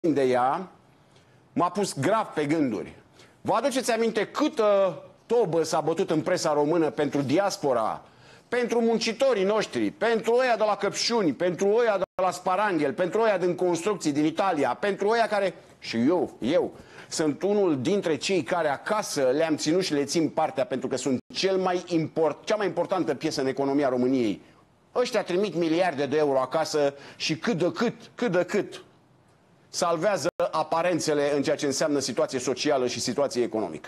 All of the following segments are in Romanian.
de ea m-a pus grav pe gânduri. Vă aduceți aminte câtă tobă s-a bătut în presa română pentru diaspora, pentru muncitorii noștri, pentru ăia de la Căpșuni, pentru ăia de la Sparanghel, pentru ăia din construcții din Italia, pentru ăia care... Și eu sunt unul dintre cei care acasă le-am ținut și le țin partea pentru că sunt cea mai importantă piesă în economia României. Ăștia trimit miliarde de euro acasă și cât de cât salvează aparențele în ceea ce înseamnă situație socială și situație economică.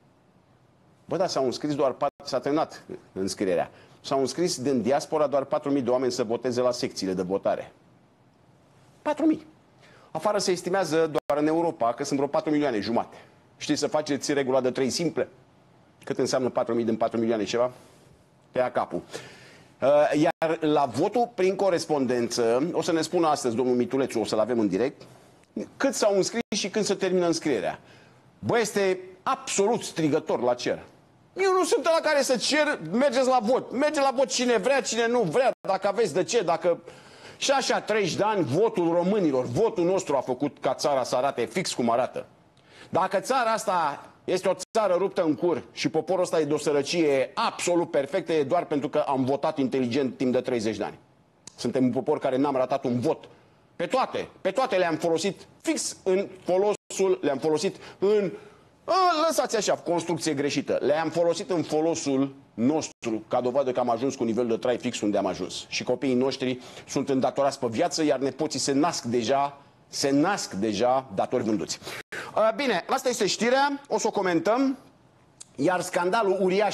Bă, da, s-au înscris doar 4, s-a terminat înscrierea. S-au înscris din diaspora doar 4.000 de oameni să voteze la secțiile de votare. 4.000. Afară se estimează doar în Europa că sunt vreo 4 milioane jumate. Știți să faceți regula de 3 simple? Cât înseamnă 4.000 din 4 milioane ceva? Pe ia capul. Iar la votul prin corespondență, o să ne spună astăzi domnul Mitulețu, o să-l avem în direct, cât s-au înscris și când se termină înscrierea. Bă, este absolut strigător la cer. Eu nu sunt la care să cer, mergeți la vot. Merge la vot cine vrea, cine nu vrea, dacă aveți de ce, dacă... Și așa 30 de ani, votul românilor, votul nostru a făcut ca țara să arate fix cum arată. Dacă țara asta este o țară ruptă în cur și poporul ăsta e de o sărăcie absolut perfectă, e doar pentru că am votat inteligent timp de 30 de ani. Suntem un popor care n-am ratat un vot. Pe toate le-am folosit fix în folosul, le-am folosit în... lăsați așa, construcție greșită. Le-am folosit în folosul nostru, ca dovadă că am ajuns cu nivel de trai fix unde am ajuns. Și copiii noștri sunt îndatorați pe viață, iar nepoții se nasc deja datori vânduți. Bine, asta este știrea, o să o comentăm. Iar scandalul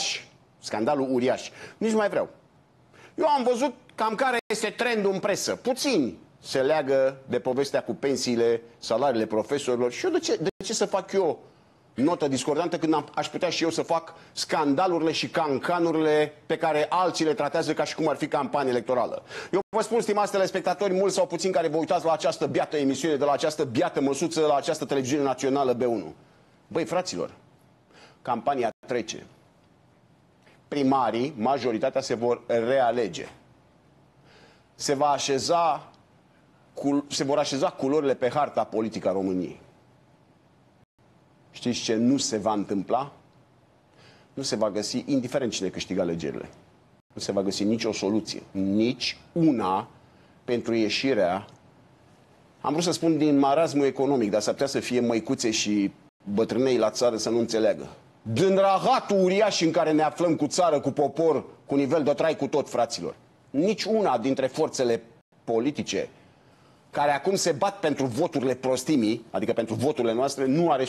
uriaș, nici nu mai vreau. Eu am văzut cam care este trendul în presă. Puțini se leagă de povestea cu pensiile, salariile profesorilor. Și eu de ce să fac eu notă discordantă când aș putea și eu să fac scandalurile și cancanurile pe care alții le tratează ca și cum ar fi campanie electorală. Eu vă spun, stimați telespectatori, mulți sau puțini care vă uitați la această biată emisiune, de la această biată măsuță, la această televiziune națională B1. Băi, fraților, campania trece. Primarii, majoritatea se vor realege. Se vor așeza culorile pe harta politică a României. Știți ce nu se va întâmpla? Nu se va găsi, indiferent cine câștigă alegerile, nu se va găsi nicio soluție, nici una pentru ieșirea, am vrut să spun din marasmul economic, dar s-ar putea să fie măicuțe și bătrânei la țară să nu înțeleagă. Din rahatul uriaș în care ne aflăm cu țară, cu popor, cu nivel de trai, cu tot, fraților. Nici una dintre forțele politice care acum se bat pentru voturile prostimii, adică pentru voturile noastre, nu are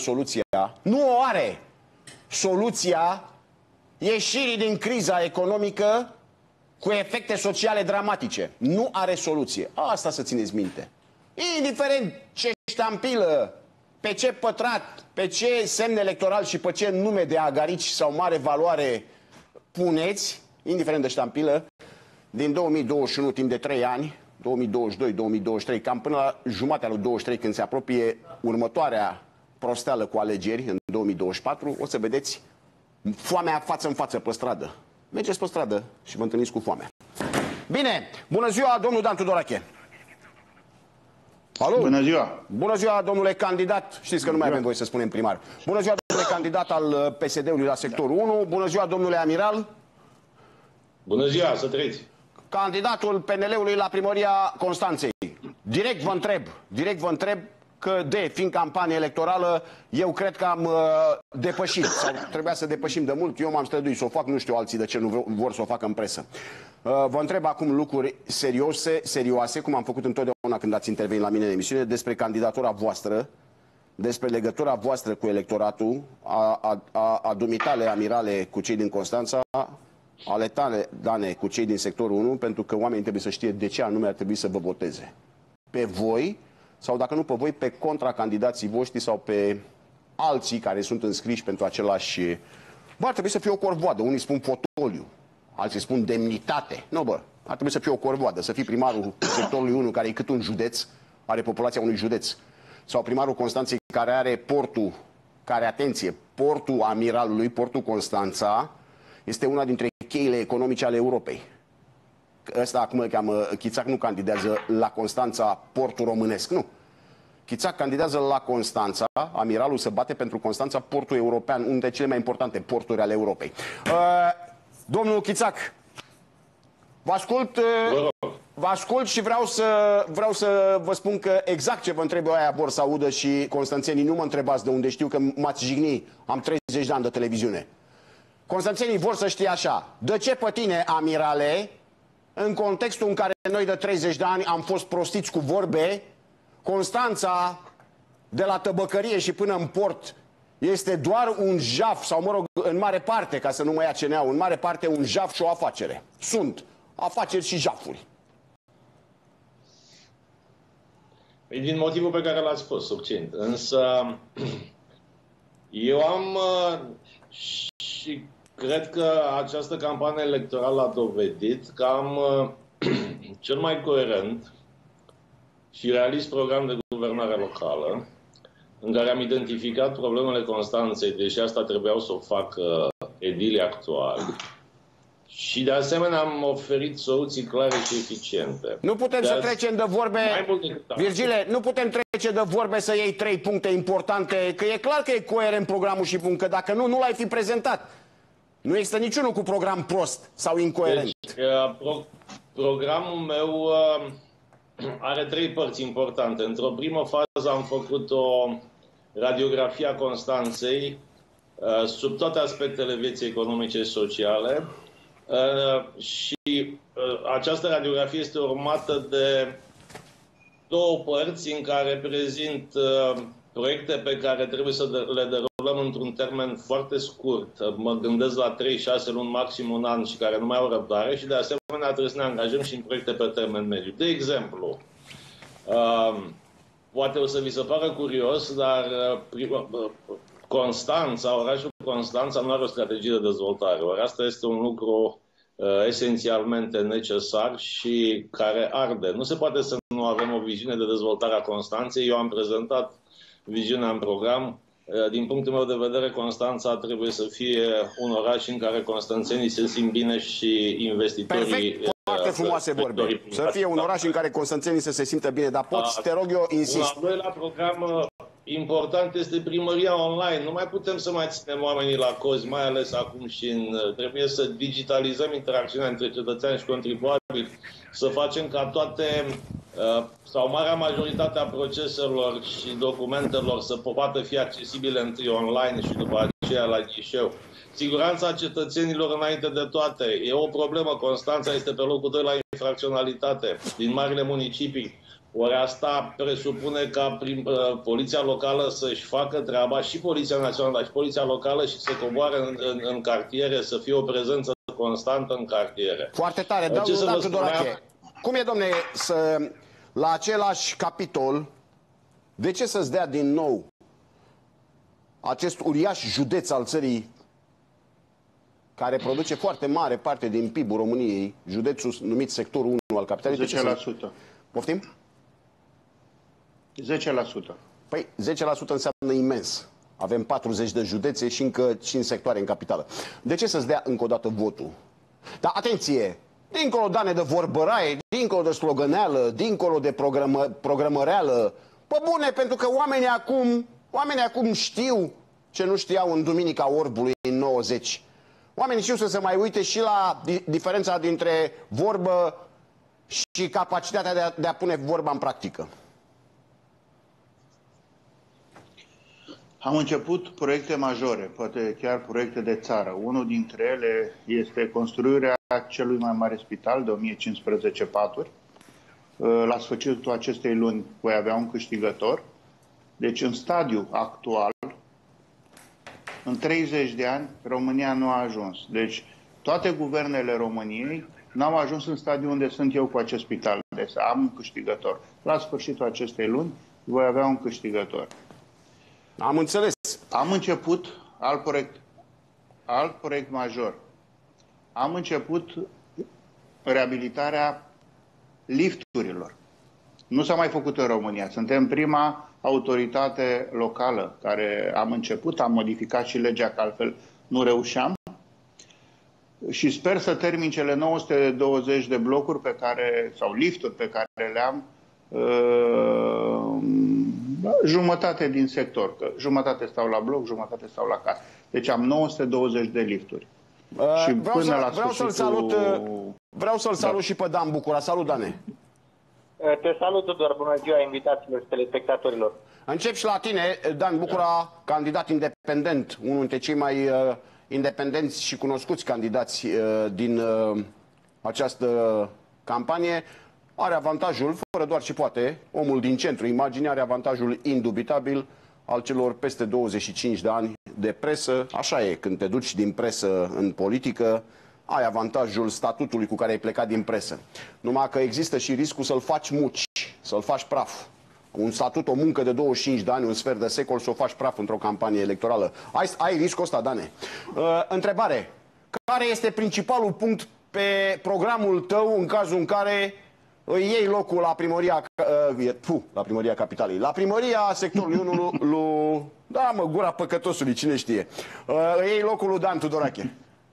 soluția ieșirii din criza economică cu efecte sociale dramatice. Nu are soluție. Asta să țineți minte. Indiferent ce ștampilă, pe ce pătrat, pe ce semn electoral și pe ce nume de agarici sau mare valoare puneți, indiferent de ștampilă, din 2021, timp de 3 ani, 2022-2023, cam până la jumatea lui 23, când se apropie următoarea prosteală cu alegeri, în 2024, o să vedeți foamea față în față pe stradă. Mergeți pe stradă și vă întâlniți cu foamea. Bine, bună ziua, domnul Dan Tudorache. Alo? Bună ziua. Bună ziua, domnule candidat. Știți că nu mai avem voie să spunem primar. Bună ziua, domnule candidat al PSD-ului la sectorul 1. Bună ziua, domnule amiral. Bună ziua, să trăiți. Candidatul PNL-ului la primăria Constanței. Direct vă întreb că fiind campanie electorală, eu cred că am depășit, sau trebuia să depășim de mult, eu m-am străduit să o fac, nu știu alții de ce nu vor să o facă în presă. Vă întreb acum lucruri serioase, cum am făcut întotdeauna când ați intervenit la mine în emisiune, despre candidatura voastră, despre legătura voastră cu electoratul, a dumitale, amirale, cu cei din Constanța, ale tale, Dane, cu cei din sectorul 1, pentru că oamenii trebuie să știe de ce anume ar trebui să vă voteze. Pe voi, sau dacă nu pe voi, pe contracandidații voștri sau pe alții care sunt înscriși pentru același... Bă, ar trebui să fie o corvoadă. Unii spun fotoliu, alții spun demnitate. Nu, bă, ar trebui să fie o corvoadă, să fii primarul sectorului 1, care e cât un județ, are populația unui județ. Sau primarul Constanței, care are portul, care, atenție, portul amiralului, portul Constanța, este una dintre cheile economice ale Europei. Ăsta, acum îl cheamă Chițac, nu candidează la Constanța, portul românesc, nu. Chițac candidează la Constanța, amiralul se bate pentru Constanța, portul european, unul dintre cele mai importante porturi ale Europei. Domnul Chițac, vă ascult și vreau să vă spun că exact ce vă întreb eu aia vor să audă și constanțenii. Nu mă întrebați de unde știu, că m-ați jignit. Am 30 de ani de televiziune. Constanțenii vor să știe așa: de ce pe tine, amirale, în contextul în care noi de 30 de ani am fost prostiți cu vorbe, Constanța, de la tăbăcărie și până în port, este doar un jaf, sau mă rog, în mare parte, ca să nu mă ia CNA-ul, în mare parte un jaf și o afacere. Sunt afaceri și jafuri. Din motivul pe care l-ați spus, succint. Însă, eu am și cred că această campanie electorală a dovedit că am cel mai coerent și realist program de guvernare locală, în care am identificat problemele Constanței, deși asta trebuiau să o facă edilii actuali, și de asemenea am oferit soluții clare și eficiente. Nu putem să trecem de vorbe, Virgile, nu putem trece de vorbe să iei 3 puncte importante, că e clar că e coerent programul și punct, că dacă nu, nu l-ai fi prezentat. Nu există niciunul cu program prost sau incoerent. Deci, programul meu are 3 părți importante. Într-o primă fază am făcut o radiografie a Constanței sub toate aspectele vieții economice și sociale. Și această radiografie este urmată de 2 părți în care prezint proiecte pe care trebuie să le derulăm într-un termen foarte scurt. Mă gândesc la 3-6 luni, maxim un an, și care nu mai au răbdare, și de asemenea trebuie să ne angajăm și în proiecte pe termen mediu. De exemplu, poate o să vi se pară curios, dar Constanța, orașul Constanța nu are o strategie de dezvoltare. Ori asta este un lucru esențialmente necesar și care arde. Nu se poate să nu avem o viziune de dezvoltare a Constanței. Eu am prezentat viziunea în program. Din punctul meu de vedere, Constanța trebuie să fie un oraș în care constanțenii se simt bine și investitorii... Perfect, foarte frumoase vorbe. Să fie un oraș în care constanțenii să se simtă bine, dar poți, te rog eu, insist. Un al doilea program important este primăria online. Nu mai putem să mai ținem oamenii la cozi, mai ales acum trebuie să digitalizăm interacțiunea între cetățeani și contribuabili, să facem ca toate sau marea majoritate a proceselor și documentelor să poată fi accesibile întâi online și după aceea la ghișeu. Siguranța cetățenilor înainte de toate. E o problemă. Constanța este pe locul 2 la infracționalitate din marile municipii. Ori asta presupune ca poliția locală să-și facă treaba, și Poliția Națională, dar și Poliția Locală, și să coboare în cartiere, să fie o prezență constantă în cartiere. Foarte tare. Cum e, domne, la același capitol, de ce să-ți dea din nou acest uriaș județ al țării, care produce foarte mare parte din PIB-ul României, județul numit sectorul 1 al capitalei? 10%. Poftim? 10%. Păi 10% înseamnă imens. Avem 40 de județe și încă 5 sectoare în capitală. De ce să-ți dea încă o dată votul? Dar atenție! Dincolo, Dane, de vorbăraie, dincolo de slogăneală, dincolo de programăreală, pe bune, pentru că oamenii acum știu ce nu știau în Duminica Orbului în 90. Oamenii știu să se mai uite și la diferența dintre vorbă și capacitatea de a pune vorba în practică. Am început proiecte majore, poate chiar proiecte de țară. Unul dintre ele este construirea celui mai mare spital de 1015 paturi. La sfârșitul acestei luni voi avea un câștigător. Deci în stadiul actual, în 30 de ani, România nu a ajuns. Deci toate guvernele României n-au ajuns în stadiul unde sunt eu cu acest spital. Deci am un câștigător. La sfârșitul acestei luni voi avea un câștigător. Am înțeles. Am început alt proiect major. Am început reabilitarea lifturilor. Nu s-a mai făcut în România. Suntem prima autoritate locală care am început, am modificat și legea, că altfel nu reușeam. Și sper să termin cele 920 de blocuri sau lifturi pe care le am Jumătate din sector, că jumătate stau la bloc, jumătate stau la casă. Deci am 920 de lifturi. Și vreau să-l salut și pe Dan Bucura. Salut, Dane! Te salut, Tudor, bună ziua invitaților și telespectatorilor. Încep și la tine, Dan Bucura, candidat independent, unul dintre cei mai independenți și cunoscuți candidați din această campanie. Are avantajul, fără doar ce poate, omul din centru imaginii are avantajul indubitabil al celor peste 25 de ani de presă. Așa e, când te duci din presă în politică, ai avantajul statutului cu care ai plecat din presă. Numai că există și riscul să-l faci muci, să-l faci praf. Un statut, o muncă de 25 de ani, un sfert de secol, să o faci praf într-o campanie electorală. Ai riscul ăsta, Dane. Întrebare. Care este principalul punct pe programul tău în cazul în care îi iei locul la primăria Capitalei, la primăria sectorului 1 da, mă, gura păcătosului, cine știe. Îi iei locul lui Dan Tudorache.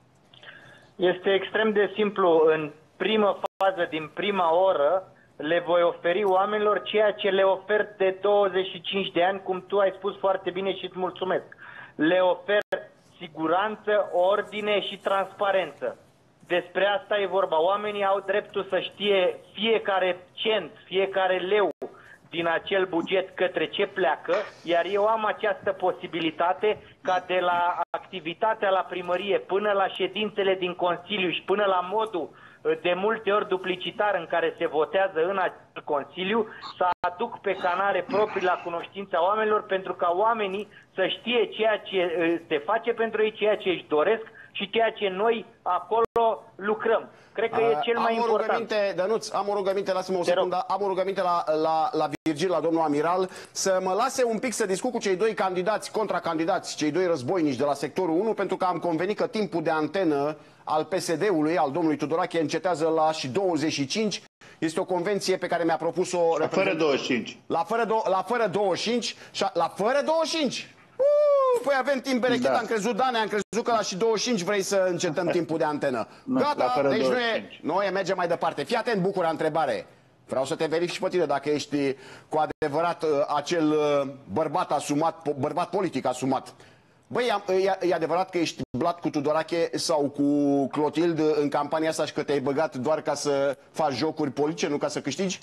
Este extrem de simplu. În primă fază, din prima oră, le voi oferi oamenilor ceea ce le ofer de 25 de ani, cum tu ai spus foarte bine și îți mulțumesc. Le ofer siguranță, ordine și transparență. Despre asta e vorba. Oamenii au dreptul să știe fiecare cent, fiecare leu din acel buget către ce pleacă, iar eu am această posibilitate ca de la activitatea la primărie până la ședințele din Consiliu și până la modul de multe ori duplicitar în care se votează în acel Consiliu, să aduc pe canale proprii la cunoștința oamenilor, pentru ca oamenii să știe ceea ce se face pentru ei, ceea ce își doresc și ceea ce noi acolo lucrăm. Cred că e cel mai important. Dănuț, am o rugăminte, lasă-mă o secundă, am o rugăminte la Virgil, la domnul amiral, să mă lase un pic să discut cu cei doi candidați, contracandidați, cei doi războinici de la sectorul 1, pentru că am convenit că timpul de antenă al PSD-ului, al domnului Tudorache, încetează la și 25. Este o convenție pe care mi-a propus-o... La fără 25. La fără 25? La fără 25? Păi avem timp berechet, da. Am crezut, Dane, am crezut că la și 25 vrei să încetăm timpul de antenă. Gata, deci noi mergem mai departe. Fii atent, Bucura, întrebare. Vreau să te verifici pe tine dacă ești cu adevărat acel bărbat asumat, bărbat politic asumat. Băi, e adevărat că ești blat cu Tudorache sau cu Clotild în campania asta și că te-ai băgat doar ca să faci jocuri politice, nu ca să câștigi?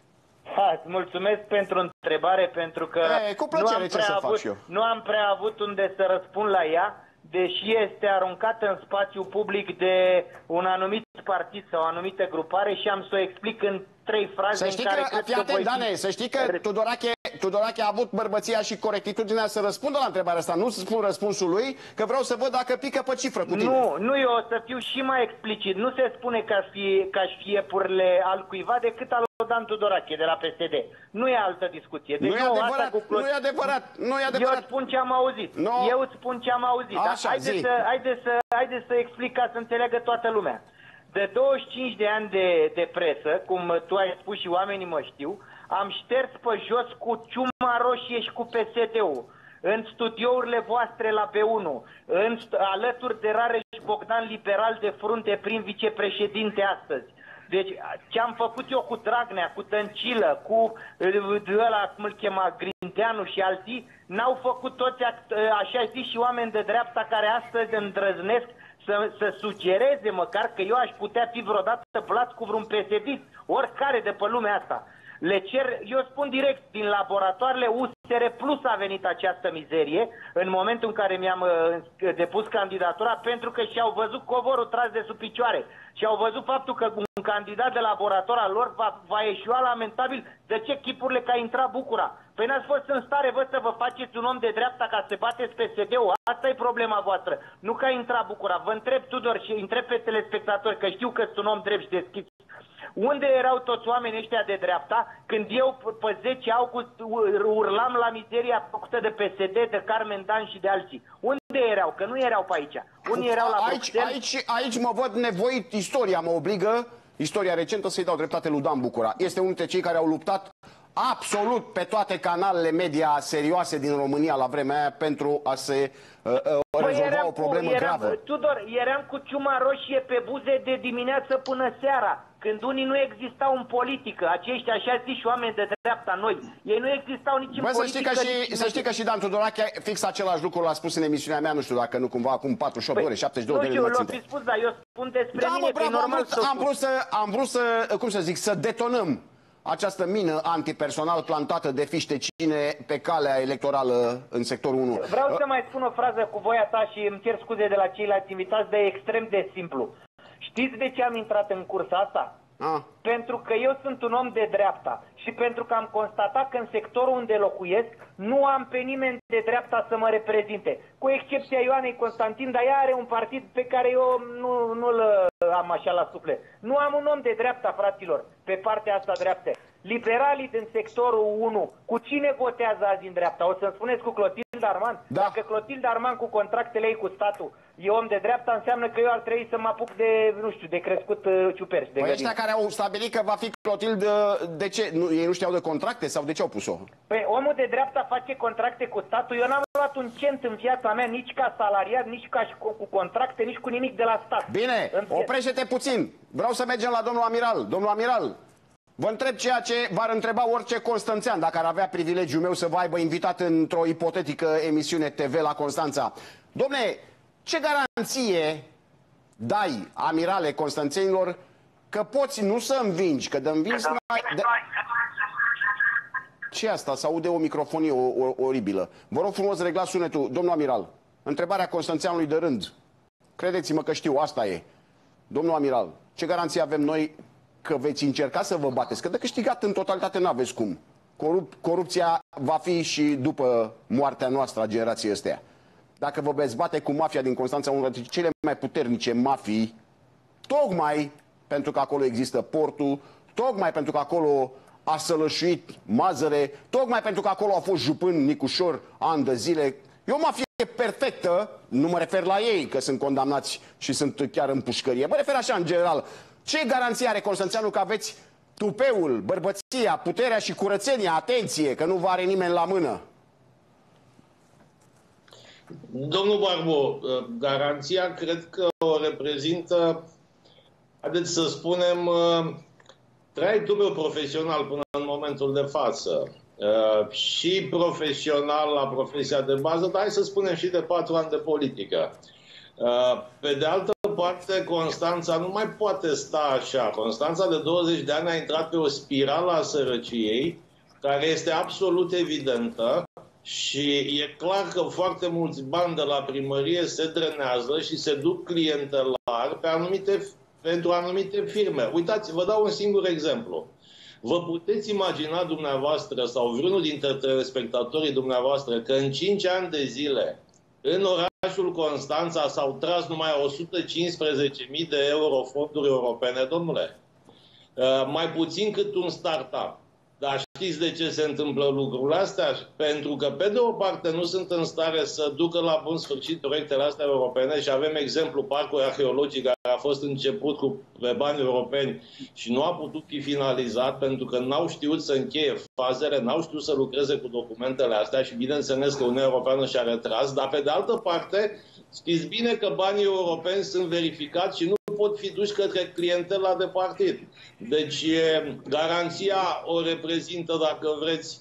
Îți mulțumesc pentru întrebare, pentru că cu plăcere, nu am prea avut unde să răspund la ea, deși este aruncată în spațiu public de un anumit partid sau o anumită grupare și am să o explic în 3 fraze. Să știi că Tudorache a avut bărbăția și corectitudinea să răspundă la întrebarea asta. Nu spun răspunsul lui, că vreau să văd dacă pică pe cifră cu tine. Nu, eu o să fiu și mai explicit. Nu se spune că aș fi iepurile al cuiva decât al Dan Tudorache de la PSD. Nu e altă discuție. Deci nu e adevărat. Eu îți spun ce am auzit. Eu îți spun ce am auzit. Haideți să explic ca să înțeleagă toată lumea. De 25 de ani de presă, cum tu ai spus și oamenii mă știu, am șters pe jos cu ciuma roșie și cu PSD-ul, în studiourile voastre la B1, alături de Rareș Bogdan, liberal de frunte, prim vicepreședinte astăzi. Deci ce am făcut eu cu Dragnea, cu Dăncilă, cu ăla, cum îl chema, Grindeanu și alții, n-au făcut toți, așa zis, și oameni de dreapta care astăzi îndrăznesc să sugereze măcar că eu aș putea fi vreodată blat cu vreun PSD-ist, oricare de pe lumea asta. Le cer, eu spun direct, din laboratoarele USR Plus a venit această mizerie în momentul în care mi-am depus candidatura, pentru că și-au văzut covorul tras de sub picioare și au văzut faptul că un candidat de laborator al lor va eșua lamentabil. De ce chipurile că a intrat Bucura? Păi n-ați fost în stare, vă, să vă faceți un om de dreapta ca să bateți PSD-ul? Asta e problema voastră. Nu că a intrat Bucura. Vă întreb, Tudor, și întreb pe telespectatori, că știu că sunt un om drept și deschis. Unde erau toți oamenii ăștia de dreapta când eu pe 10 august urlam la mizeria făcută de PSD, de Carmen Dan și de alții? Unde erau? Că nu erau pe aici. Unii erau la aici mă văd nevoit, istoria mă obligă, istoria recentă, să-i dau dreptate lui Dan Bucura. Este unul dintre cei care au luptat absolut pe toate canalele media serioase din România la vremea aia pentru a se rezolva o problemă gravă. Tudor, eram cu ciuma roșie pe buze de dimineață până seara. când unii nu existau în politică, aceștia așa zici oameni de dreapta noi, ei nu existau nici în politică. Să știi că și Dan Tudorache fix același lucru l-a spus în emisiunea mea, nu știu dacă nu cumva acum 48 ore, 72 de ore. Nu știu, l-o fi spus, dar eu spun despre mine, bravo, am vrut să, cum să zic, să detonăm această mină antipersonal plantată de fiște cine pe calea electorală în sectorul 1. Vreau să mai spun o frază cu voia ta și îmi cer scuze de la ceilalți invitați, dar e extrem de simplu. Știți de ce am intrat în cursa asta? Pentru că eu sunt un om de dreapta și pentru că am constatat că în sectorul unde locuiesc nu am pe nimeni de dreapta să mă reprezinte. Cu excepția Ioanei Constantin, dar ea are un partid pe care eu nu-l am așa la suflet. Nu am un om de dreapta, fraților, pe partea asta dreaptă. Liberalii din sectorul 1, cu cine votează azi în dreapta? O să-mi spuneți cu Clotilde Arman? Da. Dacă Clotilde Arman cu contractele ei cu statul e om de dreapta, înseamnă că eu ar trebui să mă apuc de, nu știu, de crescut ciuperci. Păi ăștia care au stabilit că va fi Clotilde, de ce? Ei nu știau de contracte sau de ce au pus-o? Păi omul de dreapta face contracte cu statul. Eu n-am luat un cent în viața mea, nici ca salariat, nici ca cu contracte, nici cu nimic de la stat. Bine, oprește-te puțin. Vreau să mergem la domnul Amiral. Domnul Amiral, vă întreb ceea ce v-ar întreba orice constanțean dacă ar avea privilegiul meu să vă aibă invitat într-o ipotetică emisiune TV la Constanța. Dom'le, ce garanție dai, amirale constanțenilor, că poți nu să învingi, că de învins Ce asta? Se aude o microfonie oribilă. Vă rog frumos, reglați sunetul. Domnul amiral, întrebarea constanțeanului de rând. Credeți-mă că știu, asta e. Domnul amiral, ce garanție avem noi că veți încerca să vă bateți? Că de câștigat în totalitate n-aveți cum. Corupția va fi și după moartea noastră a generației astea. Dacă vă veți bate cu mafia din Constanța, unul dintre cele mai puternice mafii, tocmai pentru că acolo există portul, tocmai pentru că acolo a sălășuit Mazăre, tocmai pentru că acolo a fost jupân Nicușor ani de zile. E o mafie perfectă, nu mă refer la ei, că sunt condamnați și sunt chiar în pușcărie. Mă refer așa în general. Ce garanție are constanțeanul că aveți tupeul, bărbăția, puterea și curățenia, atenție, că nu vă are nimeni la mână? Domnul Barbu, garanția cred că o reprezintă, haideți să spunem, traiectul meu profesional până în momentul de față. Și profesional la profesia de bază, dar hai să spunem și de 4 ani de politică. Pe de altă parte, Constanța nu mai poate sta așa. Constanța de 20 de ani a intrat pe o spirală a sărăciei, care este absolut evidentă. Și e clar că foarte mulți bani de la primărie se drenează și se duc clientelar pentru anumite firme. Uitați, vă dau un singur exemplu. Vă puteți imagina dumneavoastră sau vreunul dintre telespectatorii dumneavoastră că în 5 ani de zile în orașul Constanța s-au tras numai 115.000 de euro fonduri europene, domnule? Mai puțin cât un start-up. Dar știți de ce se întâmplă lucrurile astea? Pentru că, pe de o parte, nu sunt în stare să ducă la bun sfârșit proiectele astea europene și avem exemplu parcului arheologic care a fost început pe bani europeni și nu a putut fi finalizat pentru că n-au știut să încheie fazele, n-au știut să lucreze cu documentele astea și bineînțeles că Uniunea Europeană și-a retras, dar pe de altă parte știți bine că banii europeni sunt verificați și nu pot fi duși către clientela de partid. Deci garanția o reprezintă, dacă vreți,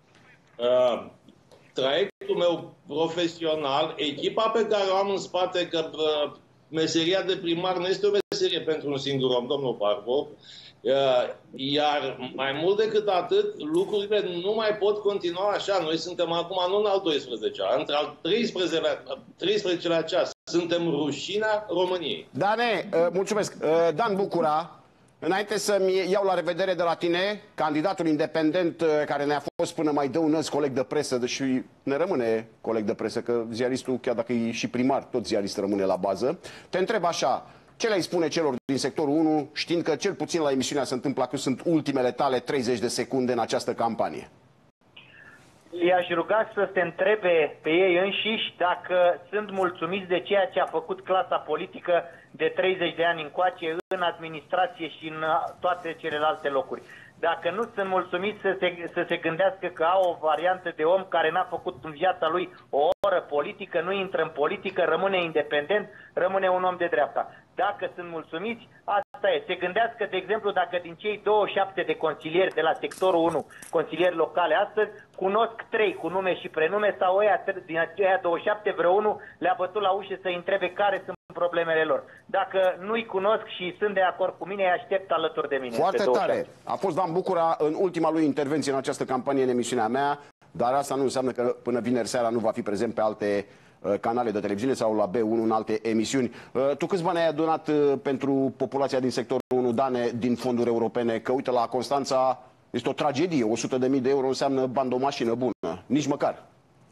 traiectul meu profesional, echipa pe care o am în spate, că meseria de primar nu este o meserie pentru un singur om, domnul Barbu, iar mai mult decât atât, lucrurile nu mai pot continua așa. Noi suntem acum nu în al 12-lea, între al 13-lea ceas. Suntem rușinea României. Dane, mulțumesc. Dan Bucura, înainte să-mi iau la revedere de la tine, candidatul independent care ne-a fost până mai dă un năs coleg de presă, și ne rămâne coleg de presă, că ziaristul, chiar dacă e și primar, tot ziarist rămâne la bază. Te întreb așa, ce le-ai spune celor din sectorul 1, știind că cel puțin la emisiunea se întâmplă că sunt ultimele tale 30 de secunde în această campanie? I-aș ruga să se întrebe pe ei înșiși dacă sunt mulțumiți de ceea ce a făcut clasa politică de 30 de ani încoace în administrație și în toate celelalte locuri. Dacă nu sunt mulțumiți să se gândească că au o variantă de om care n-a făcut în viața lui o oră politică, nu intră în politică, rămâne independent, rămâne un om de dreapta. Dacă sunt mulțumiți, asta asta e. Se gândească, de exemplu, dacă din cei 27 de consilieri de la sectorul 1, consilieri locale astăzi, cunosc 3 cu nume și prenume sau din aceia 27 vreunul le-a bătut la ușă să-i întrebe care sunt problemele lor. Dacă nu-i cunosc și sunt de acord cu mine, îi aștept alături de mine. Foarte tare. A fost Dan Bucura în ultima lui intervenție în această campanie în emisiunea mea, dar asta nu înseamnă că până vineri seara nu va fi prezent pe alte canale de televiziune sau la B1 în alte emisiuni. Tu câți bani ai adunat pentru populația din sectorul 1, Dane, din fonduri europene? Că uite, la Constanța este o tragedie. 100.000 de euro înseamnă bani de o mașină bună. Nici măcar.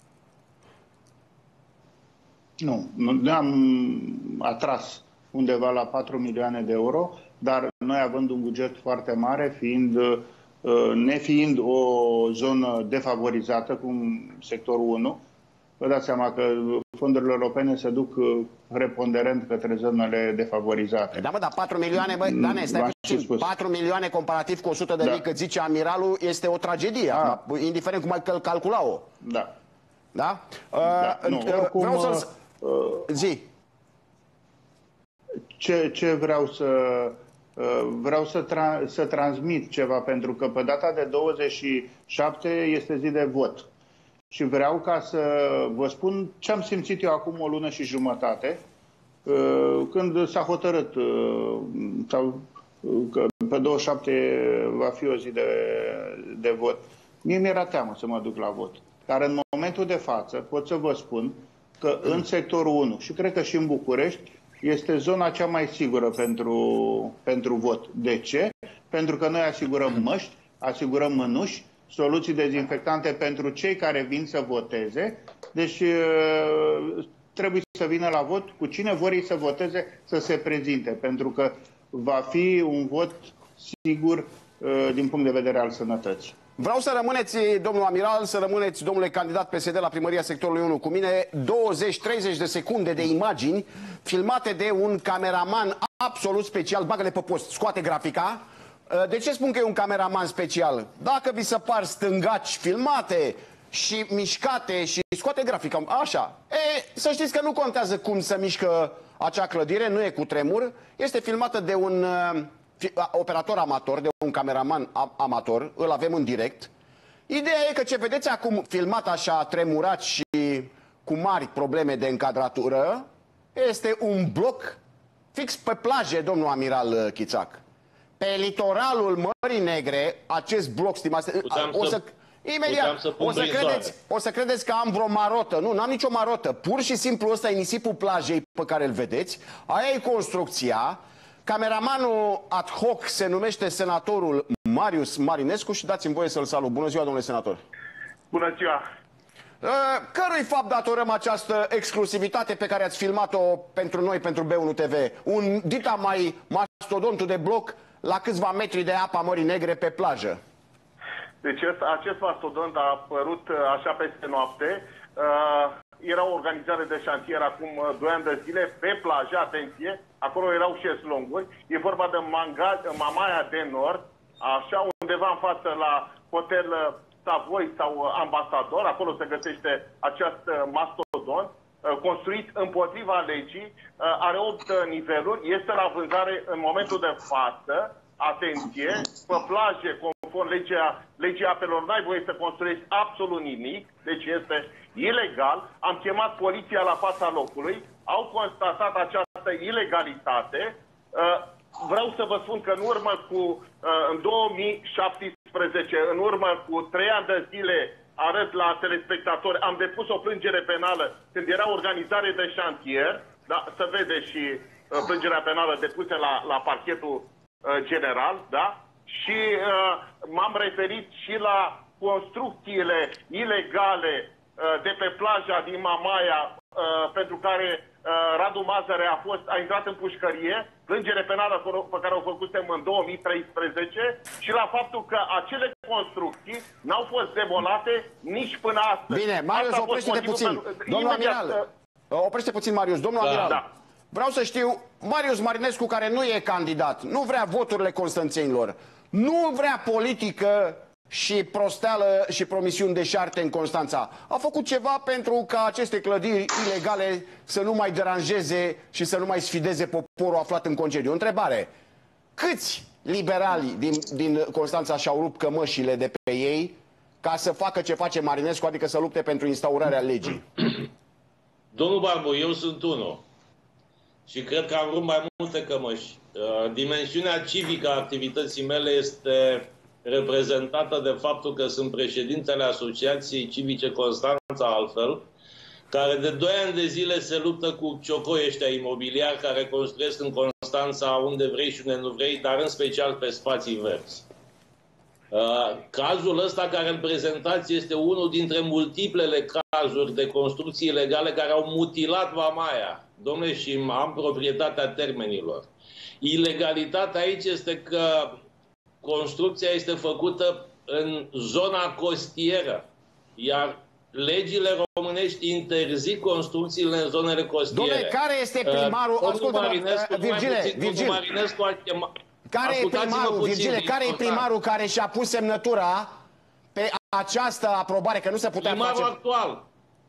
Nu, ne-am atras undeva la 4 milioane de euro, dar noi având un buget foarte mare, nefiind o zonă defavorizată, cum sectorul 1, vă dați seama că fondurile europene se duc preponderent către zonele defavorizate. Da, mă, dar 4 milioane, băi, Dane, stai puțin. 4 milioane comparativ cu 100 de mii, cât zice amiralul, este o tragedie, indiferent cum ai calcula-o. Da. Da? Oricum, vreau să... zi. Ce vreau să transmit ceva, pentru că pe data de 27 este zi de vot. Și vreau ca să vă spun ce am simțit eu acum o lună și jumătate, când s-a hotărât că pe 27 va fi o zi de vot. Mie mi-era teamă să mă duc la vot. Dar în momentul de față pot să vă spun că în sectorul 1 și cred că și în București este zona cea mai sigură pentru vot. De ce? Pentru că noi asigurăm măști, asigurăm mânuși, soluții dezinfectante pentru cei care vin să voteze. Deci trebuie să vină la vot cu cine vor ei să voteze, să se prezinte, pentru că va fi un vot sigur din punct de vedere al sănătății. Vreau să rămâneți, domnul amiral, să rămâneți, domnule candidat PSD la primăria sectorului 1 cu mine. 20-30 de secunde de imagini filmate de un cameraman absolut special. Bagă-le pe post, scoate grafica. De ce spun că e un cameraman special? Dacă vi se par stângaci filmate și mișcate și scoate grafica, așa, să știți că nu contează cum se mișcă acea clădire, nu e cu tremur. Este filmată de un operator amator, de un cameraman amator, îl avem în direct. Ideea e că ce vedeți acum filmat așa, tremurat și cu mari probleme de încadratură, este un bloc fix pe plaje, domnul amiral Chițac. Pe litoralul Mării Negre, acest bloc, stimați, imediat, o să credeți că am vreo marotă. Nu, n-am nicio marotă. Pur și simplu ăsta e nisipul plajei pe care îl vedeți. Aia e construcția. Cameramanul ad hoc se numește senatorul Marius Marinescu și dați-mi voie să-l salut. Bună ziua, domnule senator. Bună ziua. Cărui fapt datorăm această exclusivitate pe care ați filmat-o pentru noi, pentru B1 TV? Un dita mai mastodontul de bloc la câțiva metri de apa Mării Negre pe plajă. Deci acest mastodont a apărut așa peste noapte. Era o organizare de șantier acum 2 ani de zile pe plajă, atenție, acolo erau șezlonguri. E vorba de Mamaia de Nord, așa undeva în față la Hotel Savoy sau Ambasador, acolo se găsește acest mastodont, construit împotriva legii, are 8 niveluri, este la vânzare în momentul de față, atenție, pe plaje, conform legii apelor, n-ai voie să construiești absolut nimic, deci este ilegal. Am chemat poliția la fața locului, au constatat această ilegalitate. Vreau să vă spun că în 2017, în urmă cu 3 ani de zile, arăt la telespectatori, am depus o plângere penală când era organizare de șantier, da, se vede și plângerea penală depusă la parchetul general, da? Și m-am referit și la construcțiile ilegale de pe plaja din Mamaia, pentru care Radu Mazăre a intrat în pușcărie, plângere penală pe care o făcusem în 2013, și la faptul că acele construcții n-au fost demolate nici până astăzi. Bine, Marius, oprește-te puțin. Domnul amiral, oprește puțin, Marius. Domnul amiral, vreau să știu, Marius Marinescu, care nu e candidat, nu vrea voturile constanțenilor, nu vrea politică și prosteală și promisiuni deșarte în Constanța. A făcut ceva pentru ca aceste clădiri ilegale să nu mai deranjeze și să nu mai sfideze poporul aflat în concediu. Întrebare. câți liberali din Constanța și-au rupt cămășile de pe ei ca să facă ce face Marinescu, adică să lupte pentru instaurarea legii? Domnul Barbu, eu sunt unul. Și cred că am rupt mai multe cămăși. Dimensiunea civică a activității mele este reprezentată de faptul că sunt președintele Asociației Civice Constanța, altfel, care de 2 ani de zile se luptă cu ciocoi ăștia imobiliari care construiesc în Constanța unde vrei și unde nu vrei, dar în special pe spații verzi. Cazul ăsta care îl prezentați este unul dintre multiplele cazuri de construcții ilegale care au mutilat Vamaia. Dom'le, și am proprietatea termenilor. Ilegalitatea aici este că construcția este făcută în zona costieră, iar legile românești interzic construcțiile în zonele costiere. Dom'le, care este primarul? Care e primarul care și-a pus semnătura pe această aprobare, că nu se putea face? Primarul actual.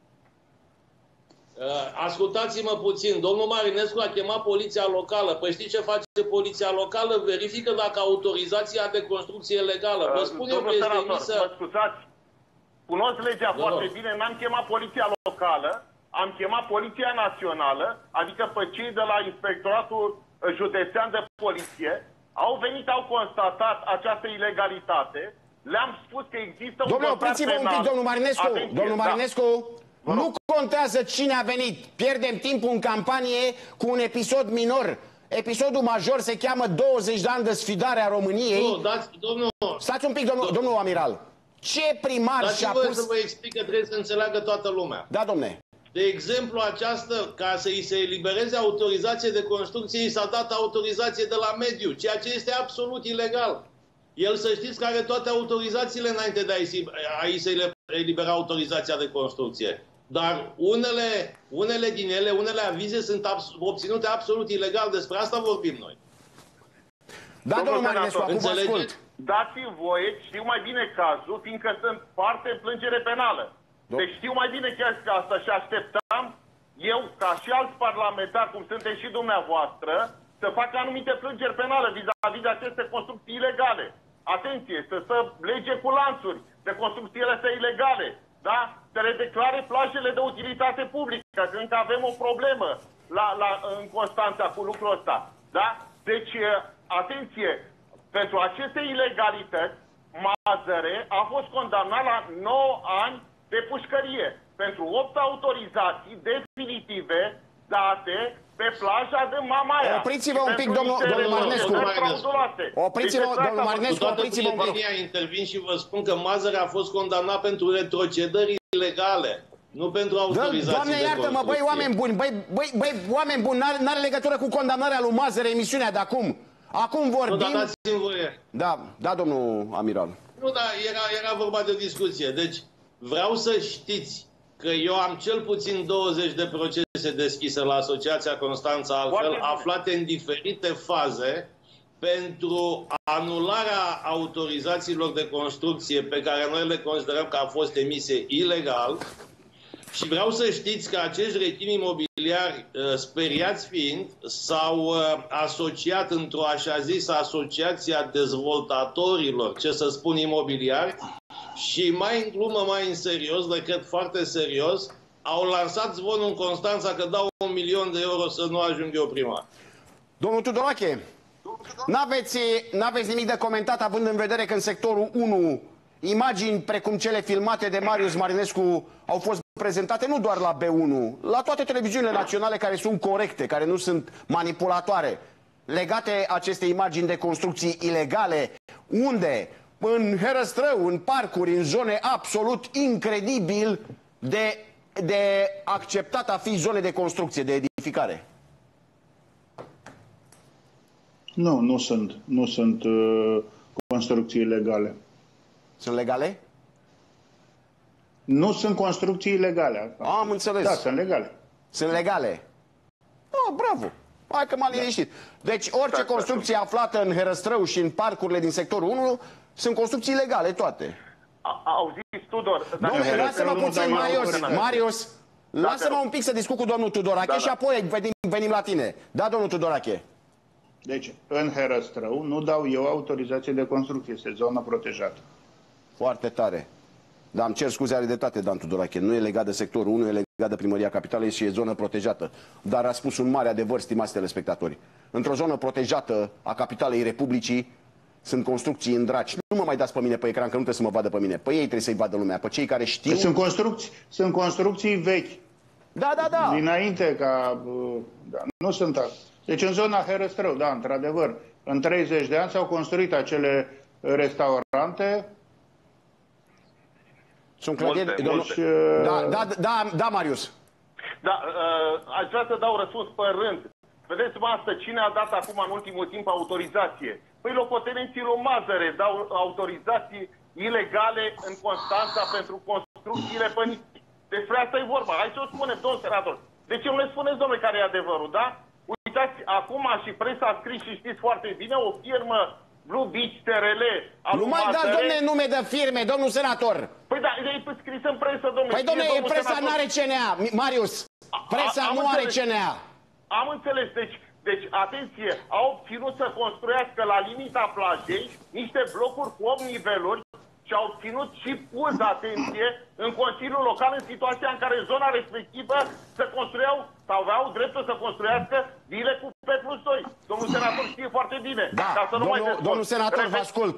Ascultați-mă puțin. Domnul Marinescu a chemat poliția locală. Păi știți ce face poliția locală? Verifică dacă autorizația de construcție e legală. Vă spun eu că este emisă... Mă scuzați. Cunosc legea foarte bine. N-am chemat poliția locală. Am chemat Poliția Națională, adică pe cei de la Inspectoratul Județean de Poliție. Au venit, au constatat această ilegalitate. Le-am spus că există un dosar opriți-vă un pic, domnul Marinescu. Atenție, domnul Marinescu, nu contează cine a venit. Pierdem timpul în campanie cu un episod minor. Episodul major se cheamă 20 de ani de sfidare a României. Nu, domnul... Stați un pic, domnul amiral. Ce primar și-a pus... să vă explic că trebuie să înțeleagă toată lumea. Da, domne. De exemplu, această, ca să îi se elibereze autorizație de construcție, i s-a dat autorizație de la mediu, ceea ce este absolut ilegal. El, să știți, că are toate autorizațiile înainte de a-i se elibera autorizația de construcție. Dar unele din ele, unele avize sunt obținute absolut ilegal. Despre asta vorbim noi. Da, domnul Marinescu, acum vă ascult. Dați-mi voie, știu mai bine cazul, fiindcă sunt parte în plângere penală. Deci știu mai bine chiar că asta și așteptam eu, ca și alți parlamentari, cum sunteți și dumneavoastră, să facă anumite plângeri penale vis-a-vis de aceste construcții ilegale. Atenție, să lege cu lanțuri de construcțiile astea ilegale, da? Să le declare plajele de utilitate publică, că încă avem o problemă în Constanța cu lucrul ăsta, da? Deci, atenție, pentru aceste ilegalități, Mazăre a fost condamnat la 9 ani de pușcărie pentru 8 autorizații definitive date pe plaja de Mamaia. Opriți-vă un pic, domnul Marinescu. Opriți-vă, domnul Marinescu, opriți-vă un pic. Intervin și vă spun că Mazăre a fost condamnat pentru retrocedări ilegale, nu pentru autorizații. Doamne, iartă-mă, băi, oameni buni, băi, oameni buni, n-are legătură cu condamnarea lui Mazăre, emisiunea de acum. Acum vorbim... Nu, dar dați-mi voie. Da, domnul amiral. Nu, dar era vorba de o discuție. Deci, vreau să știți că eu am cel puțin 20 de procese deschise la Asociația Constanța, altfel, aflate în diferite faze, pentru anularea autorizațiilor de construcție pe care noi le considerăm că au fost emise ilegal. Și vreau să știți că acești rechini imobiliari, speriați fiind, s-au asociat într-o așa zisă asociație a dezvoltatorilor, ce să spun, imobiliari, și mai în glumă, mai în serios, de cred foarte serios, au lansat zvonul în Constanța că dau 1.000.000 de euro să nu ajung eu primar. Domnul Tudorache, n-aveți nimic de comentat, având în vedere că în sectorul 1 imagini precum cele filmate de Marius Marinescu au fost prezentate nu doar la B1, la toate televiziunile naționale care sunt corecte, care nu sunt manipulatoare, legate aceste imagini de construcții ilegale, unde în Herăstrău, în parcuri, în zone absolut incredibil de acceptat a fi zone de construcție, de edificare. Nu sunt construcții ilegale. Sunt legale? Nu sunt construcții ilegale. Am înțeles. Da, sunt legale. Sunt legale? Oh, bravo! Hai că m-am liniștit. Deci orice construcție aflată în Herăstrău și în parcurile din sectorul 1 sunt construcții legale toate. Auziți, Tudor? Dom'le, lasă-mă puțin, Marius, lasă-mă un pic să discut cu domnul Tudorache și apoi venim la tine. Da, domnul Tudorache? Deci, în Herăstrău nu dau eu autorizație de construcție, este zonă protejată. Foarte tare. Dar îmi cer scuze, are dreptate, Dan Tudorache. Nu e legat de sectorul 1, e legat de Primăria Capitalei și e zonă protejată. Dar a spus un mare adevăr, stimați telespectatori. Într-o zonă protejată a Capitalei Republicii sunt construcții în draci. Nu mă mai dați pe mine pe ecran, că nu trebuie să mă vadă pe mine. Pe ei trebuie să-i vadă lumea, pe cei care știu. Sunt construcții vechi. Da. Dinainte ca... Da, nu sunt... Deci în zona Herăstrău, da, într-adevăr, în 30 de ani s-au construit acele restaurante. Sunt clădiri... Da, Marius. Da, aș vrea să dau răspuns pe rând. Vedeți-mă asta, cine a dat acum în ultimul timp autorizație? Păi locotenenții Romazăre dau autorizații ilegale în Constanța pentru construcțiile păniți. Despre asta e vorba. Hai să o spunem, domnul senator. De ce nu le spuneți, domnule, care e adevărul, da? Uitați, acum și presa a scris și știți foarte bine, o firmă Blue Beach TRL. Nu mai dați, domne, nume de firme, domnul senator. Păi da, e scris în presă, domnule. Păi, domne, presa nu are CNA, Marius. Presa nu are CNA. Am înțeles, deci, atenție, au obținut să construiască la limita plajei niște blocuri cu 8 niveluri și au obținut și pus, atenție, în Consiliul Local în situația în care zona respectivă să construiau sau aveau dreptul să construiască vile cu P+2. Domnul senator știe foarte bine. Da, domnul senator, vă ascult.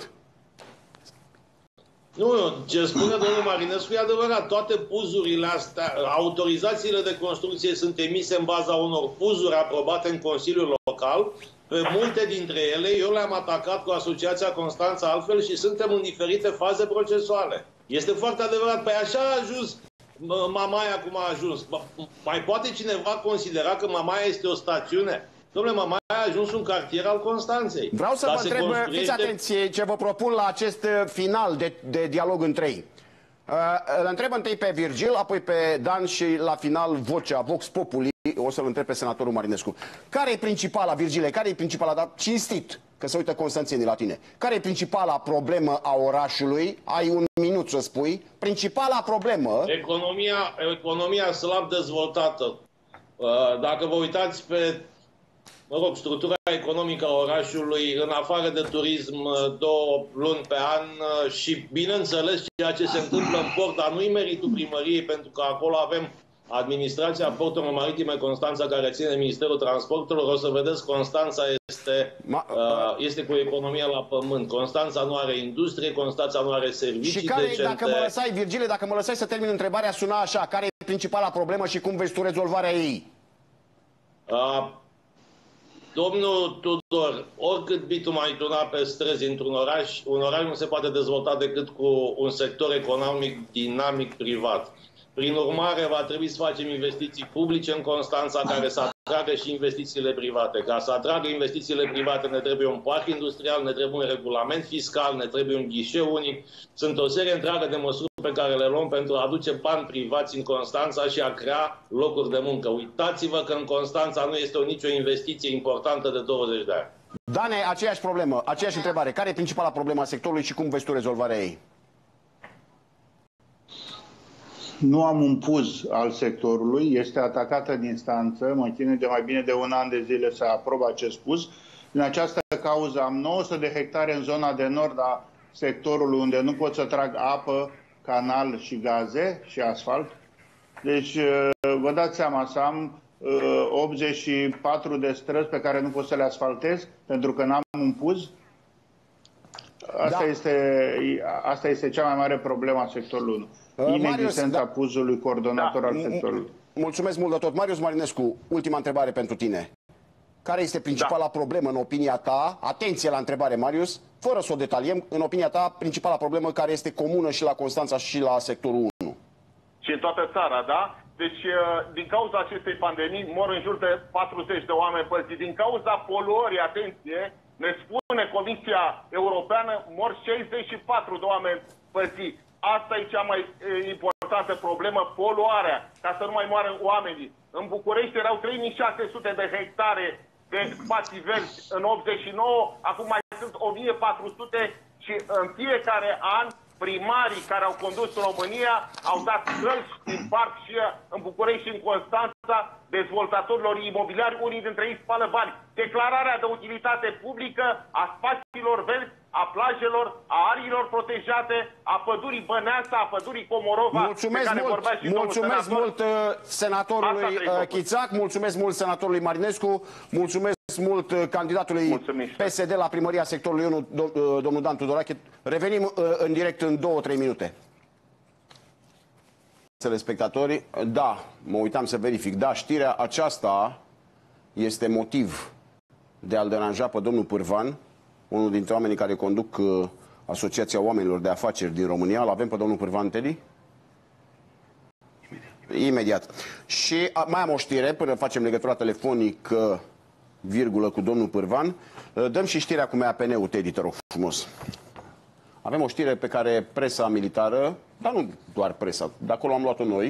Nu, ce spune domnul Marinescu e adevărat. Toate puzurile astea, autorizațiile de construcție sunt emise în baza unor puzuri aprobate în Consiliul Local. Pe multe dintre ele eu le-am atacat cu Asociația Constanța altfel și suntem în diferite faze procesuale. Este foarte adevărat. Păi așa a ajuns Mamaia cum a ajuns. Mai poate cineva considera că Mamaia este o stațiune? Dom'le, Mamaia a ajuns un cartier al Constanței. Vreau să vă întreb, fiți atenție, ce vă propun la acest final de dialog între ei. Îl întreb întâi pe Virgil, apoi pe Dan și la final vocea, Vox Populi, o să-l întreb pe senatorul Marinescu. Care e principala, Virgile, care e principala, dar cinstit, că se uită constanțenii la tine, care e principala problemă a orașului? Ai un minut să spui. Principala problemă... Economia slab dezvoltată. Dacă vă uitați pe... structura economică a orașului, în afară de turism, 2 luni pe an și, bineînțeles, ceea ce se întâmplă în port, dar nu-i meritul primăriei, pentru că acolo avem Administrația Porturilor Maritime Constanța, care ține Ministerul Transporturilor. O să vedeți, Constanța este cu economia la pământ. Constanța nu are industrie, Constanța nu are servicii și care, decente. dacă mă lăsai, Virgile, dacă mă lăsai să termin întrebarea, suna așa: care e principala problemă și cum vezi tu rezolvarea ei? Domnul Tudor, oricât bitum ai tuna pe străzi într-un oraș, un oraș nu se poate dezvolta decât cu un sector economic dinamic privat. Prin urmare, va trebui să facem investiții publice în Constanța care să atragă și investițiile private. Ca să atragă investițiile private ne trebuie un parc industrial, ne trebuie un regulament fiscal, ne trebuie un ghișeu unic. Sunt o serie întreagă de măsuri pe care le luăm pentru a aduce bani privați în Constanța și a crea locuri de muncă. Uitați-vă că în Constanța nu este nicio investiție importantă de 20 de ani. Dane, aceeași problemă, aceeași întrebare. Care e principala problemă a sectorului și cum vezi tu rezolvarea ei? Nu am un puz al sectorului, este atacat în instanță, mă ține de mai bine de un an de zile să aprob acest puz. În această cauză am 900 de hectare în zona de nord a sectorului unde nu pot să trag apă, canal și gaze și asfalt. Deci vă dați seama să am 84 de străzi pe care nu pot să le asfaltez pentru că n-am un puz. Asta este cea mai mare problemă a sectorului 1. Inexistența puzului coordonator al sectorului. Mulțumesc mult de tot. Marius Marinescu, ultima întrebare pentru tine. Care este principala problemă în opinia ta? Atenție la întrebare, Marius, fără să o detaliem. În opinia ta, principala problemă care este comună și la Constanța și la sectorul 1? Și în toată țara, da? Deci, din cauza acestei pandemii, mor în jur de 40 de oameni pe zi. Din cauza poluării, atenție, ne spune Comisia Europeană, mor 64 de oameni pe zi. Asta e cea mai importantă problemă, poluarea, ca să nu mai moară oamenii. În București erau 3600 de hectare de spații verzi în 89, acum mai sunt 1400 și în fiecare an primarii care au condus România au dat gălți în parc și în București și în Constanța dezvoltatorilor imobiliari, unii dintre ei spală bani. Declararea de utilitate publică a spațiilor verzi, a plajelor, a ariilor protejate, a pădurii Băneasa, a pădurii Comorova. Mulțumesc mult senatorului Chițac, mulțumesc mult senatorului Marinescu, mulțumesc mult candidatului PSD la primăria sectorului 1, domnul Dan Tudorache. Revenim în direct în 2-3 minute. Telespectatorii, da, mă uitam să verific, da, știrea aceasta este motiv de a-l deranja pe domnul Pârvan, unul dintre oamenii care conduc Asociația Oamenilor de Afaceri din România. Îl avem pe domnul Pârvan, Teddy? Imediat. Și mai am o știre, până facem legătura telefonică, virgulă, cu domnul Pârvan. Dăm și știrea cu MAPN-ul, Teddy, te rog frumos. Avem o știre pe care presa militară, dar nu doar presa, de acolo am luat-o noi,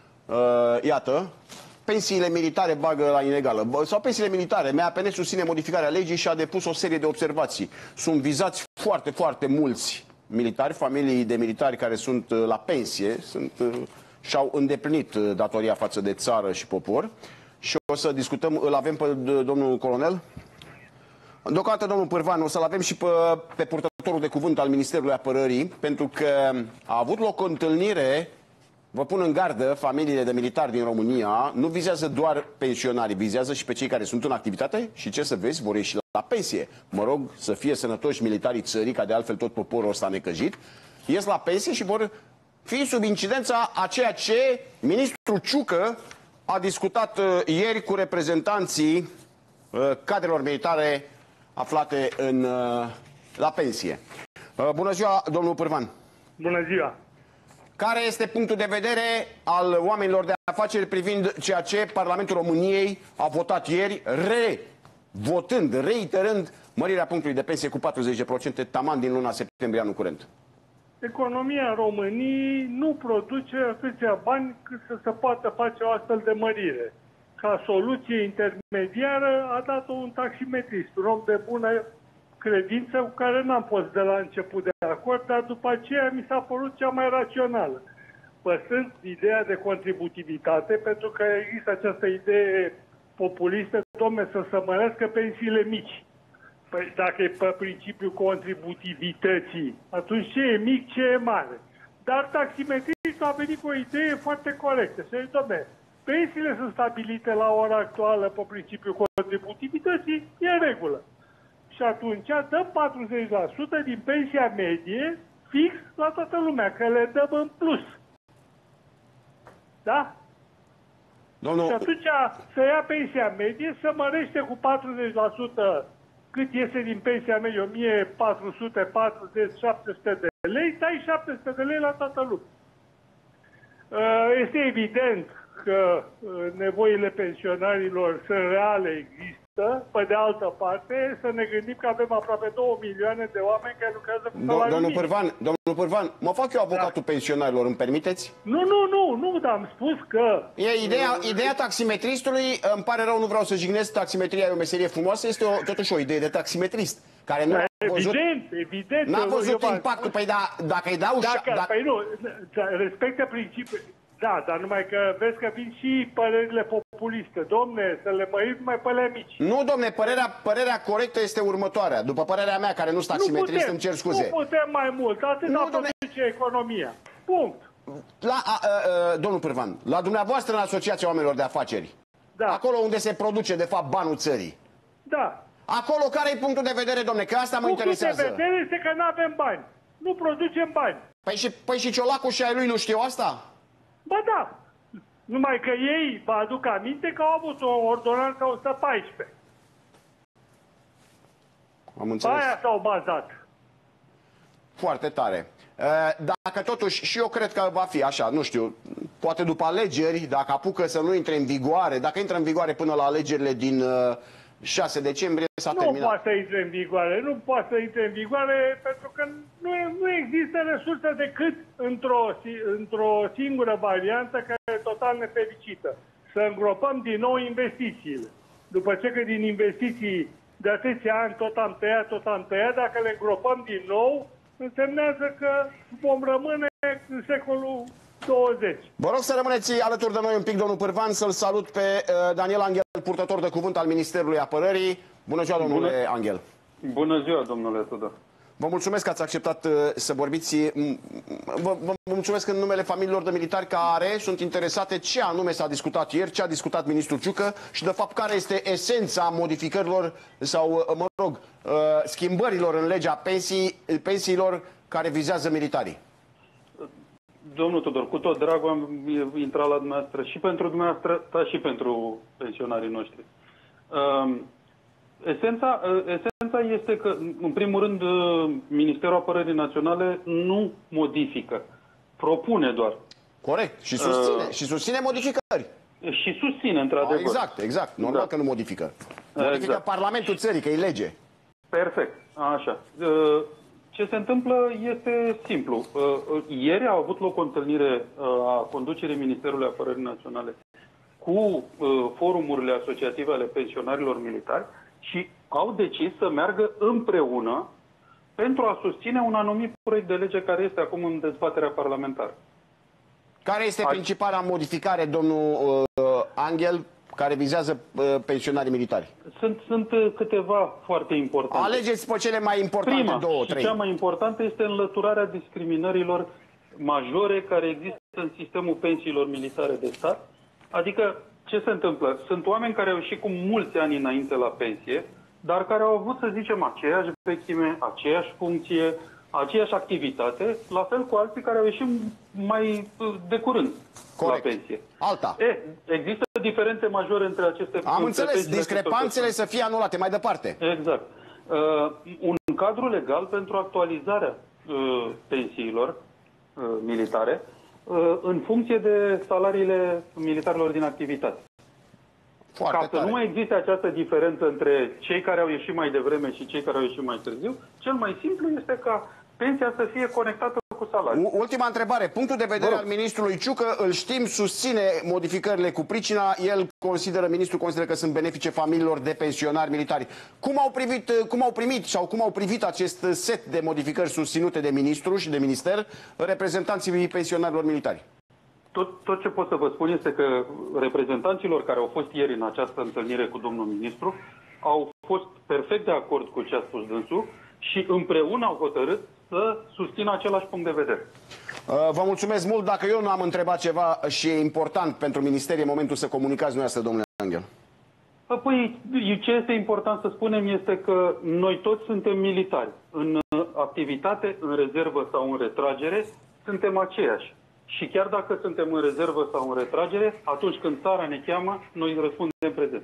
iată, pensiile militare bagă la inegală. Sau pensiile militare, MAPN susține modificarea legii și a depus o serie de observații. Sunt vizați foarte, foarte mulți militari, familii de militari care sunt la pensie, și-au îndeplinit datoria față de țară și popor. Și o să discutăm, îl avem pe domnul colonel? Deocamdată domnul Pârvan, o să-l avem și pe purtătorul de cuvânt al Ministerului Apărării, pentru că a avut loc o întâlnire, vă pun în gardă, familiile de militari din România, nu vizează doar pensionarii, vizează și pe cei care sunt în activitate și, ce să vezi, vor ieși la pensie. Mă rog să fie sănătoși militarii țării, ca de altfel tot poporul ăsta necăjit, ies la pensie și vor fi sub incidența a ceea ce ministrul Ciucă a discutat ieri cu reprezentanții cadrelor militare aflate la pensie. Bună ziua, domnul Pârvan. Bună ziua. Care este punctul de vedere al oamenilor de afaceri privind ceea ce Parlamentul României a votat ieri, reiterând mărirea punctului de pensie cu 40% taman din luna septembrie anul curent? Economia României nu produce atâția bani cât să se poată face o astfel de mărire. Ca soluție intermediară a dat-o un taximetrist, un om de bună credință cu care n-am fost de la început de acord, dar după aceea mi s-a părut cea mai rațională. Păstrând ideea de contributivitate, pentru că există această idee populistă, dom'le, să se mărească pensiile mici. Păi dacă e pe principiul contributivității, atunci ce e mic, ce e mare? Dar taximetristul a venit cu o idee foarte corectă. Și zice, dom'le, pensiile sunt stabilite la ora actuală pe principiul contributivității, e în regulă. Și atunci dăm 40% din pensia medie fix la toată lumea, că le dăm în plus. Da? Domnul... Și atunci să ia pensia medie, să mărește cu 40% cât iese din pensia medie, 1440-700 de lei, dai 700 de lei la toată lumea. Este evident că nevoile pensionarilor sunt reale, există. Pe de altă parte, să ne gândim că avem aproape 2 milioane de oameni care lucrează cu salariu mic. Domnul Pârvan, mă fac eu avocatul pensionarilor, îmi permiteți? Nu, dar am spus că... Ideea taximetristului, îmi pare rău, nu vreau să jignesc, taximetria e o meserie frumoasă, este totuși o idee de taximetrist, care nu a văzut... Evident. N-a văzut impactul, păi dacă îi dau... Păi nu, respectă principiul... Da, dar numai că vezi că vin și părerile populiste. Domne, să le mărim mai pe alea mici. Nu, domne, părerea corectă este următoarea. După părerea mea, care nu sunt taximetrist, îmi cer scuze. Nu putem mai mult. Atâta produce economia. Punct. Domnul Pârvan, la dumneavoastră în Asociația Oamenilor de Afaceri, da. Acolo unde se produce, de fapt, banul țării. Da. Acolo care e punctul de vedere, domne? Că asta mă interesează. Punctul de vedere este că nu avem bani. Nu producem bani. Păi și Ciolacu și ai lui nu știu asta? Ba da, numai că ei, vă aduc aminte că au avut o ordonanță 114. Am înțeles. Aia s-au bazat. Foarte tare. Dacă totuși, și eu cred că va fi așa, nu știu, poate după alegeri, dacă apucă să nu intre în vigoare, dacă intră în vigoare până la alegerile din 6 decembrie, s-a terminat. Nu poate să intre în vigoare, nu poate să intre în vigoare pentru că nu există resurse decât într-o singură variantă care e total nefericită. Să îngropăm din nou investițiile. După ce că din investiții de atâția ani tot am tăiat, dacă le îngropăm din nou, însemnează că vom rămâne în secolul 20. Vă rog să rămâneți alături de noi un pic, domnul Pârvan, să-l salut pe Daniel Anghel, purtător de cuvânt al Ministerului Apărării. Bună ziua, domnule Anghel. Bună ziua, domnule Tudor. Vă mulțumesc că ați acceptat să vorbiți. Vă mulțumesc în numele familiilor de militari care sunt interesate ce anume s-a discutat ieri, ce a discutat ministrul Ciucă și, de fapt, care este esența modificărilor sau, schimbărilor în legea pensiilor care vizează militarii. Domnul Tudor, cu tot dragul am intrat la dumneavoastră și pentru dumneavoastră, dar și pentru pensionarii noștri. Esența este că, în primul rând, Ministerul Apărării Naționale nu modifică, propune doar. Corect. Și susține. Și susține modificări. Și susține, într-adevăr. Exact. Normal că nu modifică. Modifică Parlamentul țării, că e lege. Perfect. Așa. Ce se întâmplă este simplu. Ieri a avut loc o întâlnire a conducerii Ministerului Apărării Naționale cu forumurile asociative ale pensionarilor militari și au decis să meargă împreună pentru a susține un anumit proiect de lege care este acum în dezbaterea parlamentară. Care este principala modificare, domnul Anghel, care vizează pensionarii militari? Sunt câteva foarte importante. Alegeți pe cele mai importante. Prima două, și trei. cea mai importantă este înlăturarea discriminărilor majore care există în sistemul pensiilor militare de stat. Adică, ce se întâmplă? Sunt oameni care au ieșit cu mulți ani înainte la pensie, dar care au avut, să zicem, aceeași vechime, aceeași funcție, aceeași activitate, la fel cu alții care au ieșit mai de curând. Corect. La pensie. Alta. Există diferențe majore între aceste... Am înțeles, discrepanțele să fie anulate mai departe. Exact. Un cadru legal pentru actualizarea pensiilor militare în funcție de salariile militarilor din activitate. Ca să nu mai existe această diferență între cei care au ieșit mai devreme și cei care au ieșit mai târziu, cel mai simplu este ca pensia să fie conectată cu salariul. Ultima întrebare. Punctul de vedere al ministrului Ciucă, îl știm, susține modificările cu pricina. Ministrul consideră că sunt benefice familiilor de pensionari militari. Cum au privit acest set de modificări susținute de ministru și de minister reprezentanții pensionarilor militari? Tot ce pot să vă spun este că reprezentanților care au fost ieri în această întâlnire cu domnul ministru au fost perfect de acord cu ce a spus dânsul și împreună au hotărât să susțină același punct de vedere. Vă mulțumesc mult. Dacă eu nu am întrebat ceva și e important pentru minister, e momentul să comunicați dumneavoastră, domnule Anghel. Păi, ce este important să spunem este că noi toți suntem militari. În activitate, în rezervă sau în retragere, suntem aceiași. Și chiar dacă suntem în rezervă sau în retragere, atunci când țara ne cheamă, noi răspundem prezent.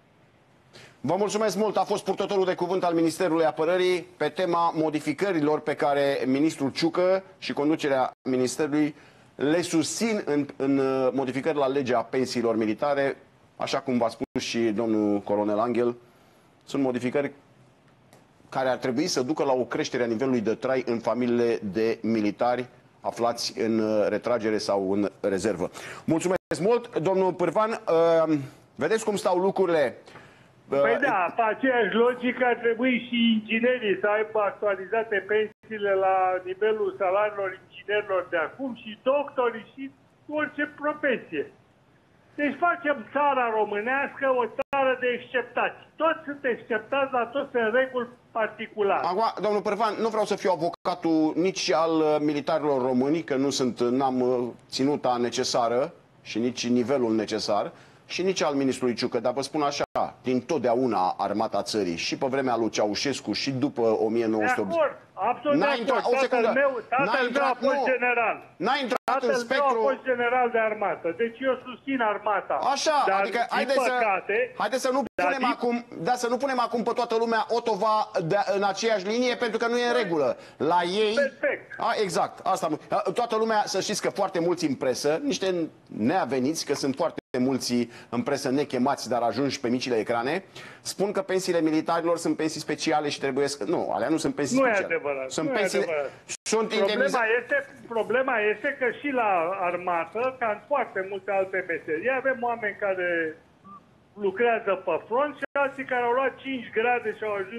Vă mulțumesc mult. A fost purtătorul de cuvânt al Ministerului Apărării pe tema modificărilor pe care ministrul Ciucă și conducerea Ministerului le susțin în modificări la legea pensiilor militare. Așa cum v-a spus și domnul colonel Anghel, sunt modificări care ar trebui să ducă la o creștere a nivelului de trai în familiile de militari aflați în retragere sau în rezervă. Mulțumesc mult, domnul Pârvan. Vedeți cum stau lucrurile? Păi da, pe aceeași logică ar trebui și inginerii să aibă actualizate pensiile la nivelul salariilor inginerilor de acum și doctorii și orice profesie. Deci facem țara românească o țară de exceptați. Toți sunt exceptați, dar toți sunt reguli particulare. Acum, domnul Pârvan, nu vreau să fiu avocatul nici al militarilor români, că n-am ținuta necesară și nici nivelul necesar, și nici al ministrului Ciucă, dar vă spun așa, din totdeauna armata țării, și pe vremea lui Ceaușescu, și după 1980. De acord, absolut de acord. Tatăl meu a fost general. N-a intrat în spectru... Tatăl meu a fost general de armată, deci eu susțin armata. Așa, dar, adică haideți să nu punem acum pe toată lumea Otova în aceeași linie, pentru că nu e în regulă. La ei... Perfect. Exact, asta. Toată lumea, să știți că foarte mulți în presă, niște neaveniți, că sunt foarte mulți în presă nechemați, dar ajunși pe micile ecrane, spun că pensiile militarilor sunt pensii speciale și trebuie să... Nu, alea nu sunt pensii speciale. Nu e adevărat. Sunt pensii... Sunt problema este că și la armată, ca în foarte multe alte meserii, avem oameni care lucrează pe front și alții care au luat 5 grade și au ajuns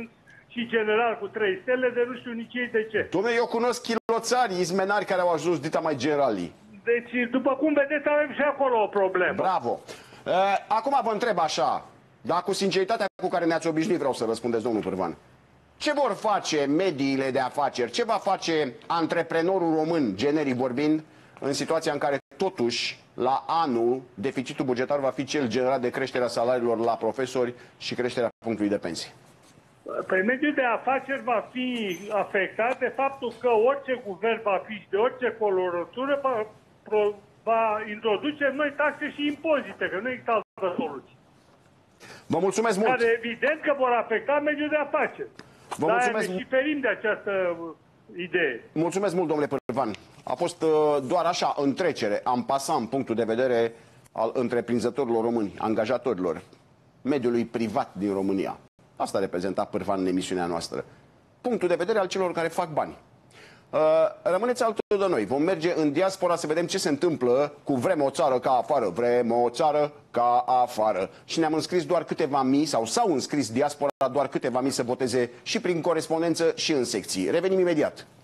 și general cu 3 stele, de nu știu nici ei de ce. Dom'le, eu cunosc chiloțari, izmenari care au ajuns dita mai generalii. Deci, după cum vedeți, avem și acolo o problemă. Bravo. Acum vă întreb așa, dar cu sinceritatea cu care ne-ați obișnuit, vreau să răspundeți, domnul Pârvan. Ce vor face mediile de afaceri? Ce va face antreprenorul român, generic vorbind, în situația în care totuși la anul deficitul bugetar va fi cel generat de creșterea salariilor la profesori și creșterea punctului de pensii? Păi mediul de afaceri va fi afectat de faptul că orice guvern va fi și de orice colorătură va introduce noi taxe și impozite, că nu există altă soluție. Vă mulțumesc mult! Care evident că vor afecta mediul de afaceri. Vă mulțumesc. Ne și ferim de această idee. Mulțumesc mult, domnule Pârvan. A fost doar așa, în trecere, am pasat în punctul de vedere al întreprinzătorilor români, angajatorilor, mediului privat din România. Asta reprezenta Pârvan în emisiunea noastră. Punctul de vedere al celor care fac bani. Rămâneți alături de noi. Vom merge în diaspora să vedem ce se întâmplă cu vrem o țară ca afară. Vrem o țară ca afară. Și ne-am înscris doar câteva mii, sau s-au înscris diaspora doar câteva mii să voteze și prin corespondență și în secții. Revenim imediat.